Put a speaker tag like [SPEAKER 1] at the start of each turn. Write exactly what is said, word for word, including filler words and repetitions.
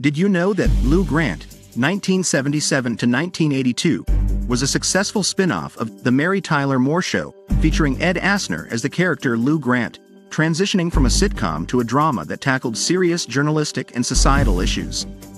[SPEAKER 1] Did you know that Lou Grant, nineteen seventy-seven to nineteen eighty-two, was a successful spin-off of The Mary Tyler Moore Show, featuring Ed Asner as the character Lou Grant, transitioning from a sitcom to a drama that tackled serious journalistic and societal issues?